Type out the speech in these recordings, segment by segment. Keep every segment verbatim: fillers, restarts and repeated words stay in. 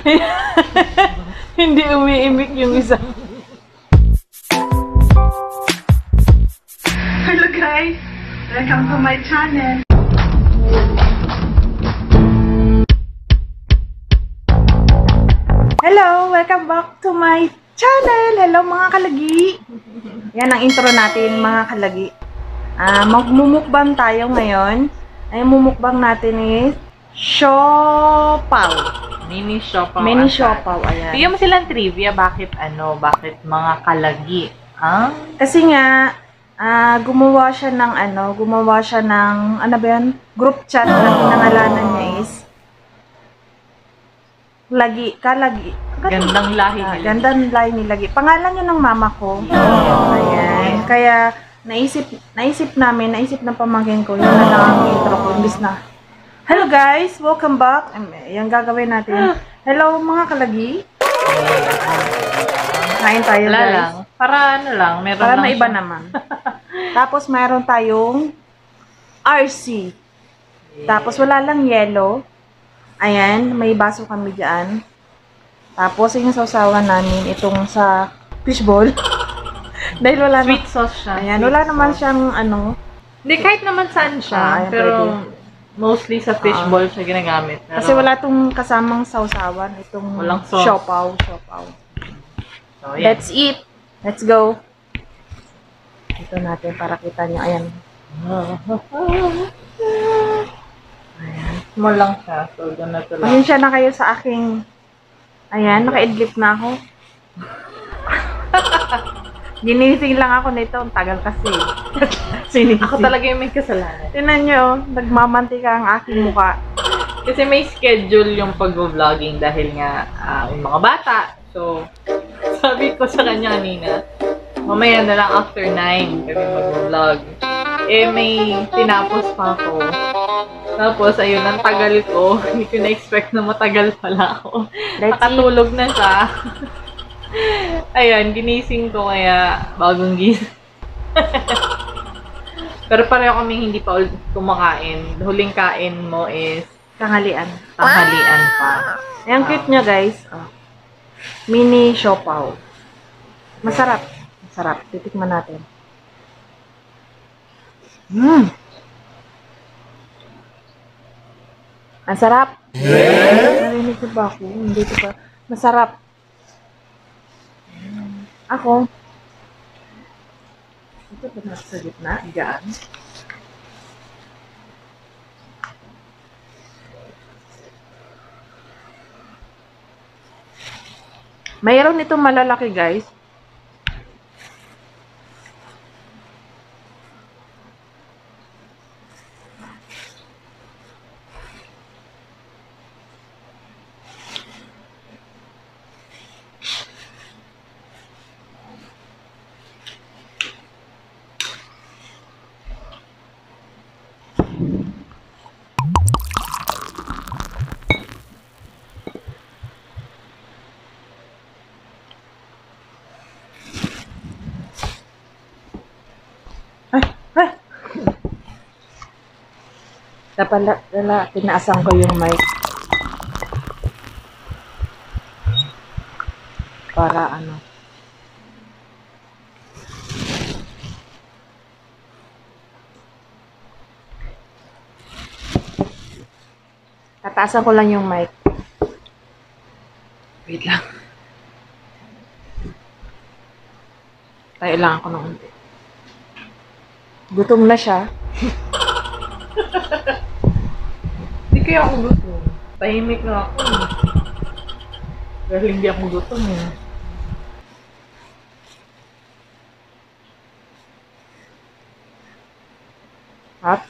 Hindi umiimik yung isa. Hello guys! Welcome to my channel! Hello! Welcome back to my channel! Hello mga kalagi! Yan ang intro natin mga kalagi. Ah, magmumukbang tayo ngayon. Ay, mumukbang natin is siopaw. Mini siopaw. Mini siopaw, ayan. Bigyan mo silang trivia, bakit ano, bakit mga kalagi? Ah? Kasi nga, ah, gumawa siya ng ano, gumawa siya ng, ano ba yan? Group chat na pinangalanan niya is Lagi, kalagi. Gandang lahi Ah, nila. gandang lahi ni Lagi. Pangalan yun ng mama ko. Ayan. Kaya, naisip, naisip namin, naisip ng pamangkin ko, yun na lang ang intro ko, imbis na. Hello guys! Welcome back. Yan gagawin natin. Hello mga kalagi. Kain tayo Wala guys. lang. Para ano lang, meron Para lang maiba siya. naman. Tapos mayroon tayong R C. Tapos wala lang yellow. Ayan, may baso kami dyan. Tapos yung sausawan namin itong sa fishball. Dahil wala Sweet na, sauce siya. ayan, Sweet wala naman sauce. siyang ano. Hindi, kahit naman saan siya. Ah, ayan, pero pwede. mostly sa fishball siya ginagamit. Pero, Kasi wala tong kasamang sausawan. Itong Walang sauce. siopaw. Siopaw. So, yan. Let's eat. Let's go. Ito natin para kita nyo. Ayan. Ayan. Small lang siya. So, ganito lang. Pasensya na kayo sa aking... Ayan, naka-idlip na ako. Ginising lang ako nito. Ang tagal kasi. Sinising. Ako talaga yung may kasalanan. Tinan nyo, nagmamantika ang aking muka. Kasi may schedule yung pag-vlogging dahil nga ah, yung mga bata. So, sabi ko sa kanya kanina, mamaya na lang after nine kami mag-vlog. Eh, may tinapos pa ako. Tapos, ayun, ang tagal ko. Hindi ko na-expect na matagal pala ako. Let's Nakatulog na siya. Ayun, ginising ko kaya bagong gising. Pero pareho kami hindi pa ulit kumakain. Huling kain mo is Tanghalian. tanghalian pa. Ayan, cute nyo guys. Oh. Mini siopaw. Masarap. Masarap. Titikman natin. Mmm. Ang sarap. Narinig ko ba ako? Hindi ko pa. Masarap. Ako. Ito ba nasa sa gitna? Diyan. Mayroon itong malalaki guys. Ay, ay. Dapat wala, tinaasan ko yung mic. Para ano. Tataasan ko lang yung mic. Wait lang. Tayo lang ako ng unti. Gutom na siya. Hindi kaya ako gutom. Tahimik na ako. Dahil hindi ako gutom eh. At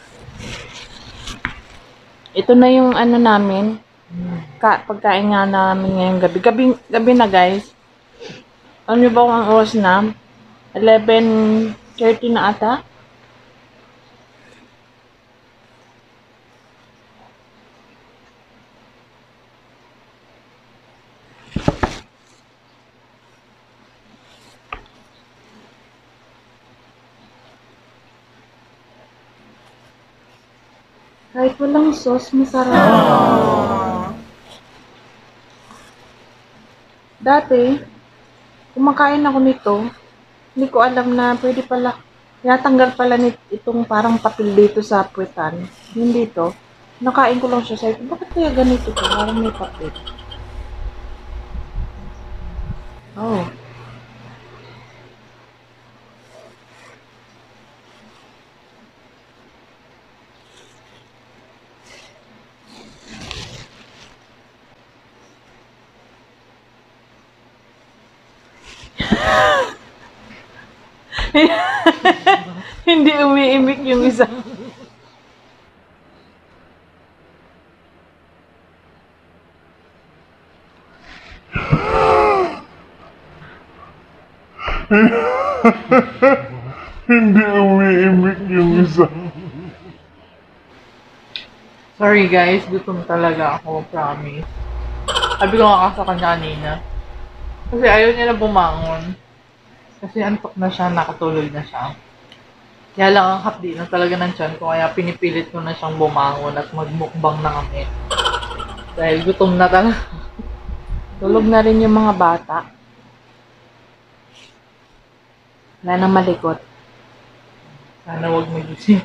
ito na yung ano namin. Ka pagkain nga namin ngayong gabi. Gabi, gabi na guys. Alam niyo ba kung ang oras na? eleven thirty na ata. Kahit walang sauce, masarap. Dati, kumakain ako nito. Hindi ko alam na pwede pala. Tinatanggal pala nit itong parang papel dito sa puwetan. Yung dito. Nakain ko lang siya. Sabi ko, bakit kaya ganito to? Parang may papel. Oh. Hindi umiimik yung isa. Hindi umiimik yung isa. Sorry guys, gutom talaga ako, promise. Sabi ko nga sa kanya kanina. Kasi ayaw niya na bumangon. Kasi antok na siya, nakatulog na siya. Kaya lang ang hapdi na talaga ng tiyan ko, kaya pinipilit ko na siyang bumangon at magmukbang na kami. Dahil gutom na talaga. Tulog na rin yung mga bata. Wala nang malikot. Sana wag magising.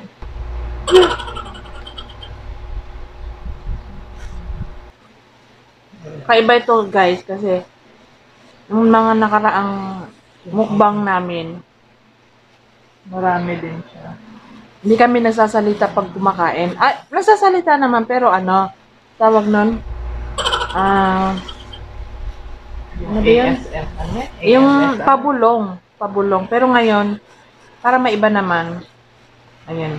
Kaiba ito guys kasi yung mga nakaraang mukbang namin, Marami din siya. hindi kami nagsasalita pag kumakain. Ah, nagsasalita naman pero ano, tawag nun? Ah, Yung Ano ba yun? A S M, ano yan? yung A S M. pabulong. Pabulong. Pero ngayon, para maiba naman. Ayan.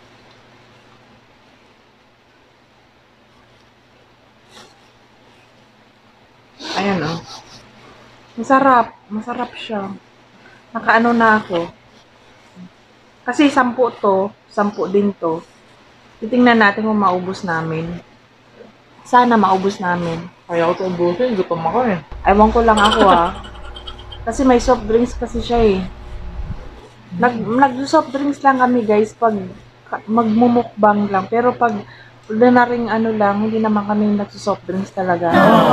Ayan oh. Masarap. Masarap siya. Nakaano na ako. Kasi sampu to. Sampu din to. Titingnan natin kung maubos namin. Sana maubos namin. Kaya ko ito ubusin, gutom ako eh. Ewan ko lang ako ah. Kasi may soft drinks kasi siya eh. Nag, nag-soft drinks lang kami guys pag ka- magmumukbang lang. Pero pag ordinaryong ano lang, hindi naman kami nag-soft drinks talaga.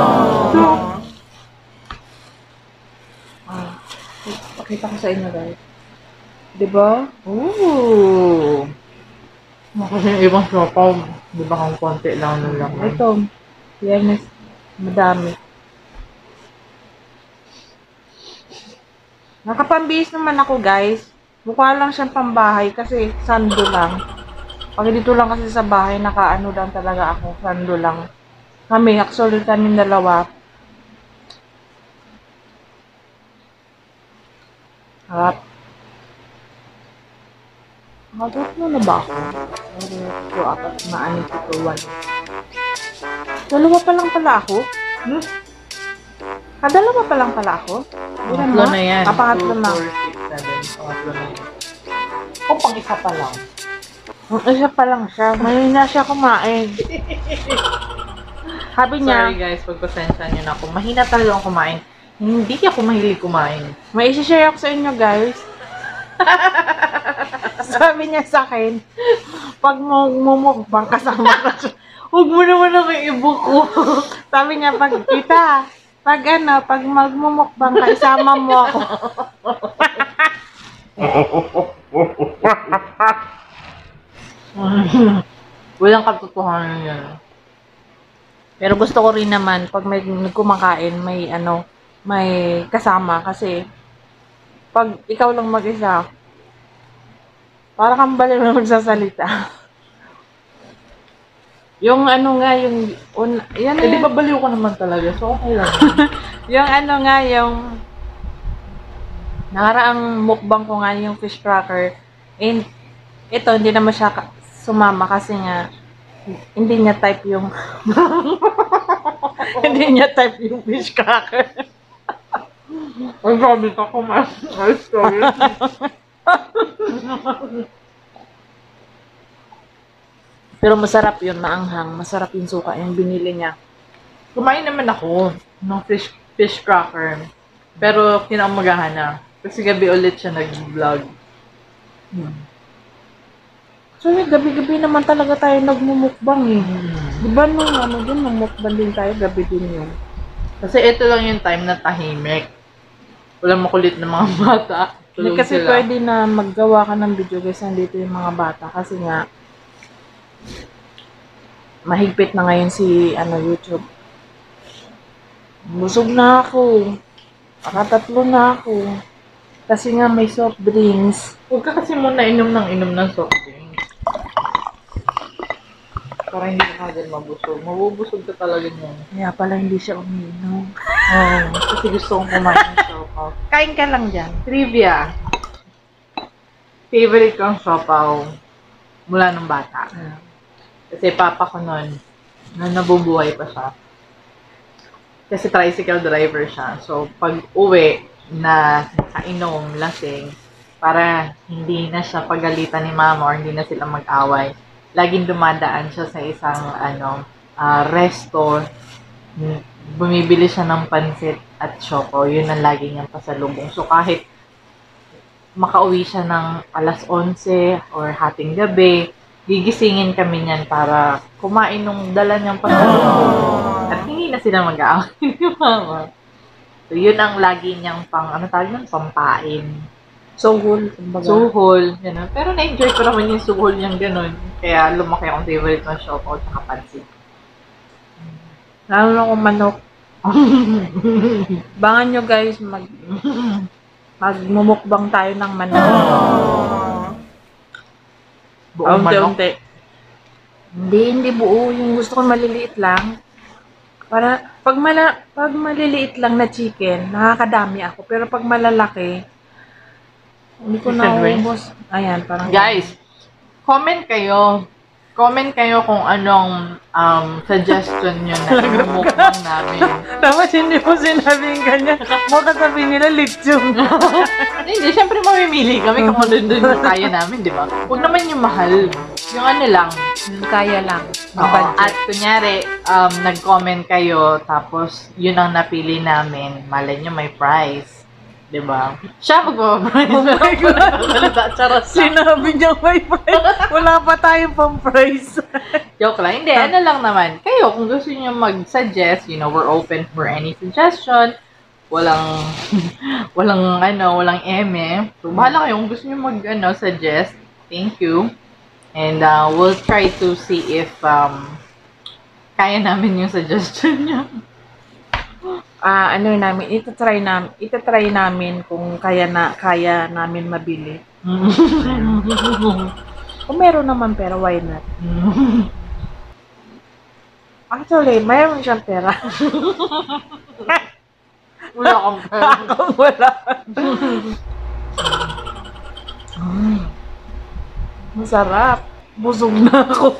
Ah, pakita ko sa inyo guys. Diba? Ooh! Kasi yung ibang siopaw, di ba kung konti lang nun lang. Ito, yan madami. Nakapambihis naman ako guys. Mukha lang siyang pambahay kasi sando lang. Pag dito lang kasi sa bahay, nakaano lang talaga ako. Sando lang. Kami, actually kami dalawa. Harap. Harap mo na ba ako? Ito, apat, maanit ito, one. Dalawa pa lang pala ako? Hmm? Ah, dalawa pa lang pala ako? Ilan Pangatlo ba? na yan. Ah, pangatlo na. two, four, six, seven. Pangatlo na yan. O, pang isa pa lang. Ang isa pa lang siya. Ngayon na siya kumain. Sabi niya, Sorry guys, pagpasensya niyo na ako. Mahina talaga akong kumain. Hindi ako mahilig kumain. may isi-share ako sa inyo guys. Sabi niya sa akin, pag mo mumukbang kasama ka siya, huwag mo naman ako ibuko. Sabi niya, pag kita, pag ano, pag magmumukbang ka, isama mo ako. Walang katotohanan yan. Pero gusto ko rin naman, pag may kumakain, may ano, may kasama. Kasi, pag ikaw lang mag-isa, para kang baliw na magsasalita. Yung ano nga, yung, un, yan Eh, di yung, ba baliw ko naman talaga? So, okay lang. yung ano nga, yung, nakaraang mukbang ko nga yung fish cracker. And, ito, hindi naman siya ka- sumama kasi nga, hindi niya type yung, hindi niya type yung fish cracker. Ay, sabi ka kumain. Ay, sorry. Pero masarap yun, maanghang. Masarap yung suka yung binili niya. Kumain naman ako ng fish fish cracker. Pero kinaumagahan na. Kasi gabi ulit siya nag-vlog. So, gabi-gabi naman talaga tayo nagmumukbang eh. Di ba nung ano din, nagmukbang din tayo, gabi din yun. Kasi ito lang yung time na tahimik. Walang makulit na mga bata. Hindi Tulog kasi sila. pwede na maggawa ka ng video guys, nandito yung mga bata. Kasi nga, mahigpit na ngayon si ano YouTube. Busog na ako. Nakatatlo na ako. Kasi nga may soft drinks. Huwag ka kasi muna inom ng inom ng soft drinks. Para hindi ka agad mabusog. Mabubusog ka talaga niyan. Kaya pala hindi siya umiinom. Oo. Kasi gusto kong kumain ng siopaw. Kain ka lang dyan. Trivia. Favorite kong siopaw mula nung bata. Kasi papa ko nun, na nabubuhay pa siya. Kasi tricycle driver siya. So, pag uwi na nakainom, lasing, para hindi na siya pagalitan ni mama or hindi na sila mag-away, laging dumadaan siya sa isang ano uh, resto. Bumibili siya ng pansit at siopaw. Yun ang lagi niyang pasalubong. So, kahit makauwi siya ng alas onse or hating gabi, gigisingin kami niyan para kumain nung dala niyang pasalubong. At hindi na sila mag-aaway ni mama. So, yun ang lagi niyang pang, ano tawag nun? Pampain. Suhol, kumbaga. Suhol. Gano'n. Pero na-enjoy ko naman yung suhol niyang gano'n. Kaya lumaki akong favorite ng siopaw at saka pansit. Lalo na kung manok. Bangan nyo guys, mag magmumukbang tayo ng manok. Buong manok. Unti-unti. Hindi, hindi buo. Yung gusto ko maliliit lang. Para, pag, mala, pag maliliit lang na chicken, nakakadami ako. Pero pag malalaki, hindi ko na ubos. Ayan, parang... Guys, comment kayo. Comment kayo kung anong um, suggestion nyo na imumukbang namin. Tapos hindi mo sinabing ganyan. Mukha sabihin nila lechon. Hindi, syempre mamimili kami kung ano dun yung kaya namin, di ba? Huwag naman yung mahal. Yung ano lang. Kaya lang. Oo. At kunyari, um, nag-comment kayo, tapos yun ang napili namin. Malay nyo may prize. Diba? Siya mag-prize. Oh my God! Charot lang. Sinabi niya may prize. Wala pa tayong pang-prize. Joke lang. Hindi, ano lang naman. Kayo, kung gusto niyo mag-suggest, you know, we're open for any suggestion. Walang, walang, ano, walang eme. So, bahala kayo kung gusto niyo mag, ano, suggest. Thank you. And uh, we'll try to see if um, kaya namin yung suggestion niya. Ah, ano namin, itatry namin, itatry namin kung kaya na kaya namin mabili. Kung meron naman pera, why not? Actually, mayroon siyang pera. Wala kang pera. Ako wala. Masarap. Busog na ako.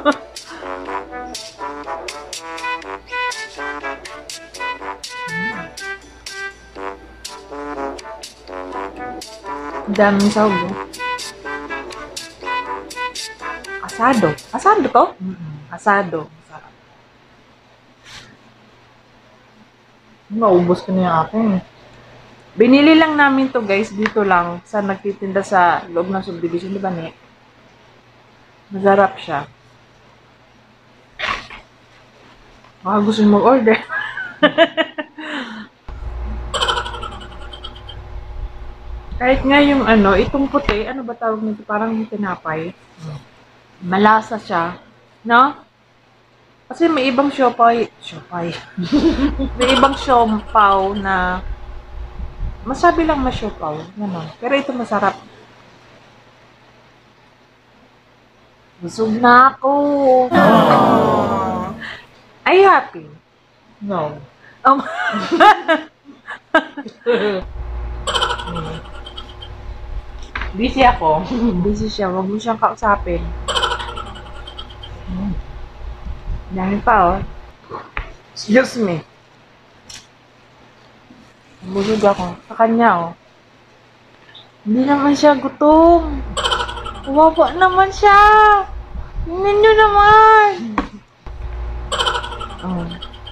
Daming sahog. eh. Asado. Asado to? Asado. Masarap. Naubos ko na yung akin. Binili lang namin to guys dito lang sa nagtitinda sa loob ng subdivision, di ba ni? Masarap siya. Baka gusto mo mag-order. Kahit nga yung ano, itong puti, ano ba tawag nito? Parang tinapay. Malasa siya. No? Kasi may ibang siopay. Siopay. May ibang siopaw na masabi lang masiopaw. Ganon. Pero ito masarap. Busog na ako. Are you happy? No. Um, Busy ako. busy siya. Huwag mo siyang kausapin. Dami pa, oh. Excuse me. Busog ako. Sa kanya, oh. Hindi naman siya gutom. Wawa naman siya. Tingnan nyo naman. Oh.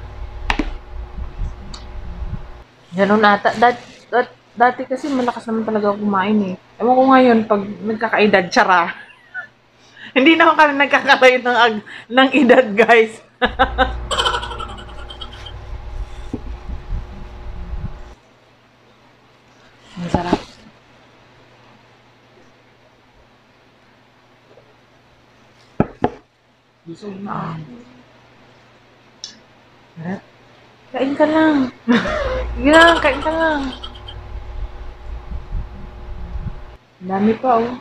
Ganun ata. Dat, dat, dati kasi malakas naman talaga ako kumain eh. Ewan ko ngayon, pag nagkakaedad, tsara. Hindi naman kami nagkakalayo ng, ag- ng edad, guys. Ang sarap. Busog na ako. Sarap. Kain ka lang. Sige lang, kain ka lang. Ang dami pa, oh.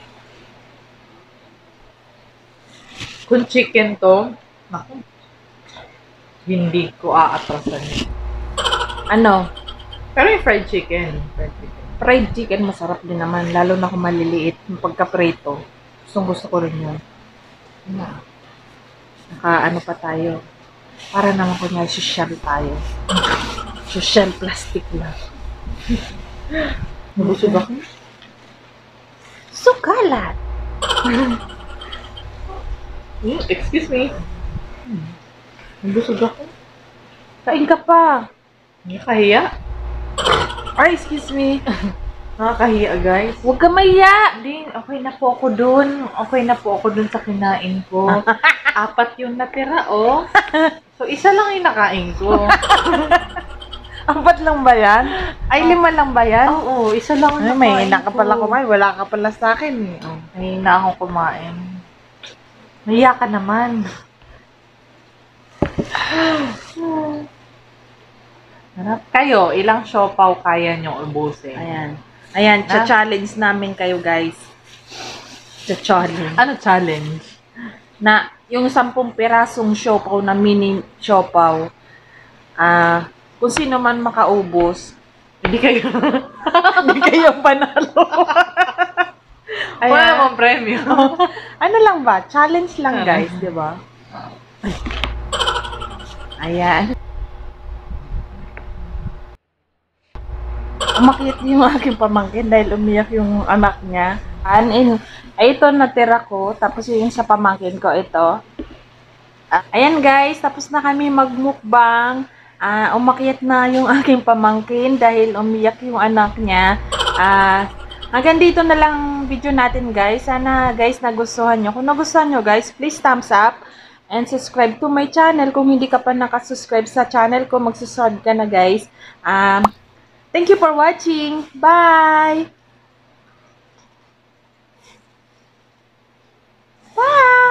Kung chicken to, naku, hindi ko aatrasan yun. Ano? Pero yung fried chicken. Fried chicken. Fried chicken, masarap din naman. Lalo na kung maliliit. Yung pagka-preto. Gustong gusto ko rin yun. Na. Naka, ano pa tayo. Para naman kunya social tayo. Social plastic lang. Nabusog ako. Sukalat! Hmm, excuse me. Nabusog ako. Kain ka pa. Nakakahiya. Ay, excuse me. Nakakahiya, guys. Huwag ka maya. Hindi, okay na po ako dun. Okay na po ako dun sa kinain ko. Apat yung natira, oh. So, isa lang yung nakain ko. Apat lang ba yan? Ay, lima lang ba yan? Oo, isa lang Ay, yung may nakain hina ka pala ko. kumain. Wala ka pala sa akin. eh. Oh. Mahina akong kumain. Mahiya ka naman. Harap kayo, ilang siopaw kaya nyo ubusin? Ayan. Ayan, Ah. cha-challenge namin kayo, guys. Cha-challenge. Ano challenge? Na, yung sampung pirasong siopaw na mini siopaw, ah, kung sino man makaubos, Hindi kayo. hindi kayo panalo. Wala Ayan. mong premyo. Ano lang ba? Challenge lang, Ah. guys, di ba? Ayan. Umakyat yung aking pamangkin dahil umiyak yung anak niya. Anin, ay ito natira ko, tapos yung sa pamangkin ko, ito. Ah, ayan guys, tapos na kami magmukbang. Ah, umakyat na yung aking pamangkin dahil umiyak yung anak niya. Ah, hanggang dito na lang video natin guys. Sana guys nagustuhan nyo. Kung nagustuhan nyo guys, please thumbs up and subscribe to my channel. Kung hindi ka pa nakasubscribe sa channel ko, magsusubscribe ka na guys. Um, thank you for watching. Bye! Bye!